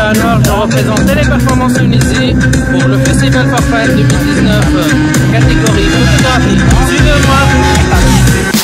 GOUIA Anouar, je représente Teleperformance Tunisia pour le Festival Forfait 2019, catégorie photographie. Suivez-moi.